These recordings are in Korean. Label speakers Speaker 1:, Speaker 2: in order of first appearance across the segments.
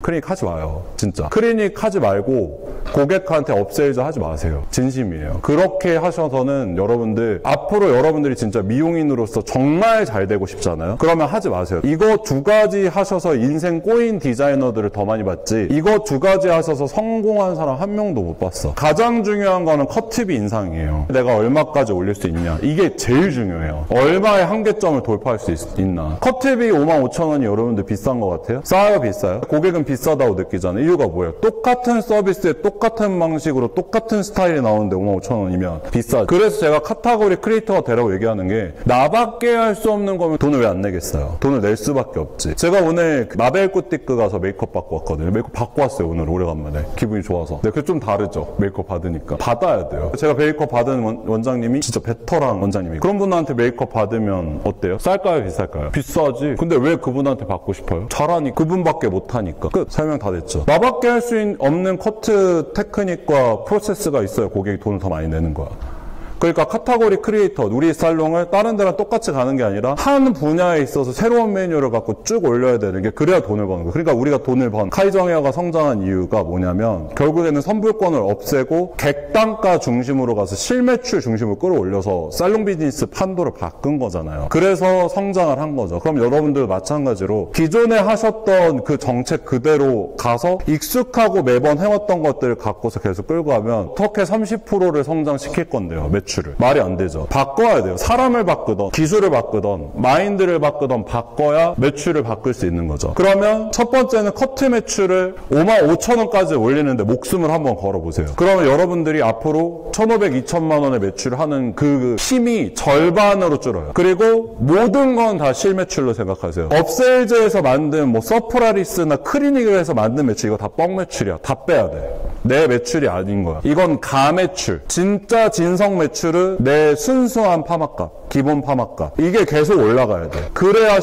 Speaker 1: 클리닉 하지 마요. 진짜. 클리닉 하지 말고 고객한테 업세일즈 하지 마세요. 진심이에요. 그렇게 하셔서는 여러분들 앞으로 여러분들이 진짜 미용인으로서 정말 잘 되고 싶잖아요. 그러면 하지 마세요. 이거 두 가지 하셔서 인생 꼬인 디자이너들을 더 많이 봤지, 이거 두 가지 하셔서 성공한 사람 한 명도 못 봤어. 가장 중요한 거는 컷팁이 인상이에요. 내가 얼마까지 올릴 수 있냐, 이게 제일 중요해요. 얼마의 한계점을 돌파할 수 있나. 컷팁이 55,000원이 여러분들 비싼 것 같아요? 싸요, 비싸요? 고객은 비싸다고 느끼잖아요. 이유가 뭐예요? 똑같은 서비스에 똑같은 방식으로 똑같은 스타일이 나오는데 55,000원이면 비싸죠. 그래서 제가 카테고리 크리에이터가 되라고 얘기하는 게, 나밖에 할 수 없는 거면 돈을 왜 안 내겠어요? 돈을 낼 수밖에 없지. 제가 오늘 마벨꾸띠크 가서 메이크업 받고 왔거든요. 메이크업 받고 왔어요, 오늘 오래간만에. 기분이 좋아서. 근데 그게 좀 다르죠, 메이크업 받으니까. 받아야 돼요. 제가 메이크업 받은 원장님이 진짜 베터랑 원장님이에요. 그런 분한테 메이크업 받으면 어때요? 쌀까요, 비쌀까요? 비싸지. 근데 왜 그분한테 받고 싶어요? 잘하니, 그분밖에 못하니까. 끝. 설명 다 됐죠. 나밖에 할 수 없는 커트 테크닉과 프로세스가 있어야 고객이 돈을 더 많이 내는 거야. 그러니까 카테고리 크리에이터, 우리 살롱을 다른 데랑 똑같이 가는 게 아니라 한 분야에 있어서 새로운 메뉴를 갖고 쭉 올려야 되는 게, 그래야 돈을 버는 거예요. 그러니까 우리가 돈을 번 카이정 헤어가 성장한 이유가 뭐냐면, 결국에는 선불권을 없애고 객단가 중심으로 가서 실매출 중심으로 끌어올려서 살롱 비즈니스 판도를 바꾼 거잖아요. 그래서 성장을 한 거죠. 그럼 여러분들 마찬가지로 기존에 하셨던 그 정책 그대로 가서 익숙하고 매번 해왔던 것들을 갖고서 계속 끌고 가면 어떻게 30%를 성장시킬 건데요, 매출을. 말이 안 되죠. 바꿔야 돼요. 사람을 바꾸던, 기술을 바꾸던, 마인드를 바꾸던 바꿔야 매출을 바꿀 수 있는 거죠. 그러면 첫 번째는 커트 매출을 55,000원까지 올리는데 목숨을 한번 걸어보세요. 그러면 여러분들이 앞으로 1,500, 2,000만 원의 매출을 하는 그 힘이 절반으로 줄어요. 그리고 모든 건 다 실매출로 생각하세요. 업세일즈에서 만든 뭐 서프라리스나 클리닉에서 만든 매출, 이거 다 뻥 매출이야. 다 빼야 돼. 내 매출이 아닌 거야. 이건 가매출. 진짜 진성 매출은 내 순수한 파마값, 기본 파마값. 이게 계속 올라가야 돼. 그래야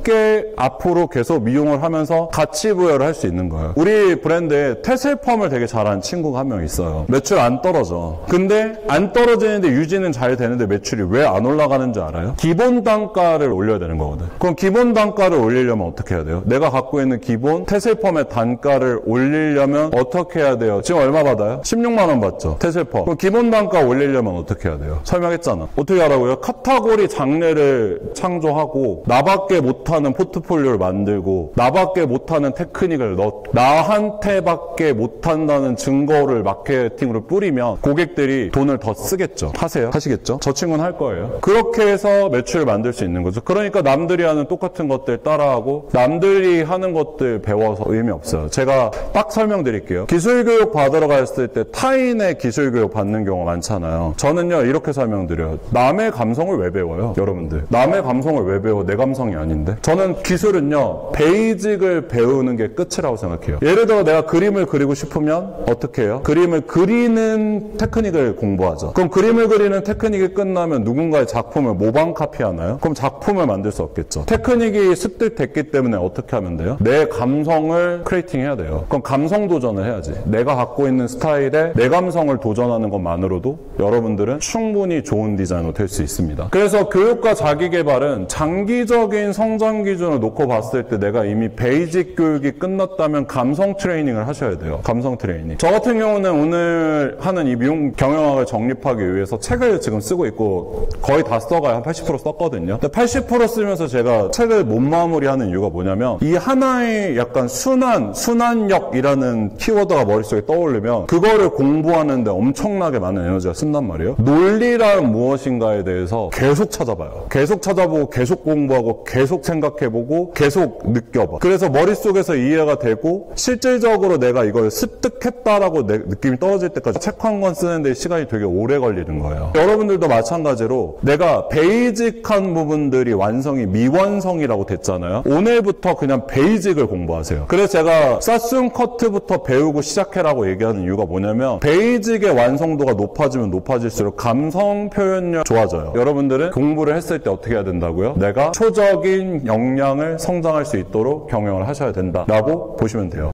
Speaker 1: 쉽게 앞으로 계속 미용을 하면서 가치 부여를 할 수 있는 거예요. 우리 브랜드에 테슬펌을 되게 잘하는 친구가 한 명 있어요. 매출 안 떨어져. 근데 안 떨어지는데 유지는 잘 되는데 매출이 왜 안 올라가는 줄 알아요? 기본 단가를 올려야 되는 거거든. 그럼 기본 단가를 올리려면 어떻게 해야 돼요? 내가 갖고 있는 기본 테슬펌의 단가를 올리려면 어떻게 해야 돼요? 지금 얼마 받아요? 16만 원 받죠, 테슬펌. 그럼 기본 단가 올리려면 어떻게 해야 돼요? 설명했잖아. 어떻게 하라고요? 카테고리 장르를 창조하고, 나밖에 못하는 포트폴리오를 만들고, 나밖에 못하는 테크닉을 나한테밖에 못한다는 증거를 마케팅으로 뿌리면 고객들이 돈을 더 쓰겠죠. 하세요? 하시겠죠? 저 친구는 할 거예요. 그렇게 해서 매출을 만들 수 있는 거죠. 그러니까 남들이 하는 똑같은 것들 따라하고 남들이 하는 것들 배워서 의미 없어요. 제가 딱 설명드릴게요. 기술교육 받으러 갔을 때 타인의 기술교육 받는 경우가 많잖아요. 저는요, 이렇게 설명드려요. 남의 감성을 왜 배워요, 여러분들? 남의 감성을 왜 배워? 내 감성이 아닌데? 저는 기술은요, 베이직을 배우는 게 끝이라고 생각해요. 예를 들어 내가 그림을 그리고 싶으면 어떻게 해요? 그림을 그리는 테크닉을 공부하죠. 그럼 그림을 그리는 테크닉이 끝나면 누군가의 작품을 모방 카피하나요? 그럼 작품을 만들 수 없겠죠. 테크닉이 습득됐기 때문에 어떻게 하면 돼요? 내 감성을 크리에이팅 해야 돼요. 그럼 감성 도전을 해야지. 내가 갖고 있는 스타일에 내 감성을 도전하는 것만으로도 여러분들은 충분히 좋은 디자이너 될 수 있습니다. 그래서 교육과 자기개발은 장기적인 성장 기준을 놓고 봤을 때 내가 이미 베이직 교육이 끝났다면 감성 트레이닝을 하셔야 돼요. 감성 트레이닝. 저 같은 경우는 오늘 하는 이 미용 경영학을 정립하기 위해서 책을 지금 쓰고 있고, 거의 다 써가요. 한 80% 썼거든요. 근데 80% 쓰면서 제가 책을 못 마무리하는 이유가 뭐냐면, 이 하나의 약간 순환력이라는 키워드가 머릿속에 떠오르면 그거를 공부하는데 엄청나게 많은 에너지가 쓴단 말이에요. 논리란 무엇인가에 대해서 계속 찾아봐요. 계속 찾아보고, 계속 공부하고, 계속 생각해보고, 계속 느껴봐. 그래서 머릿속에서 이해가 되고, 실질적으로 내가 이걸 습득했다라고 느낌이 떨어질 때까지 책 한 권 쓰는데 시간이 되게 오래 걸리는 거예요. 여러분들도 마찬가지로 내가 베이직한 부분들이 완성이 미완성이라고 됐잖아요. 오늘부터 그냥 베이직을 공부하세요. 그래서 제가 사순 커트부터 배우고 시작해라고 얘기하는 이유가 뭐냐면, 베이직의 완성도가 높아지면 높아질수록 감성 표현력 좋아져요. 여러분들은 공부를 했을 때 어떻게 해야 된다고요? 내가 초적인 역량을 성장할 수 있도록 경영을 하셔야 된다라고 보시면 돼요.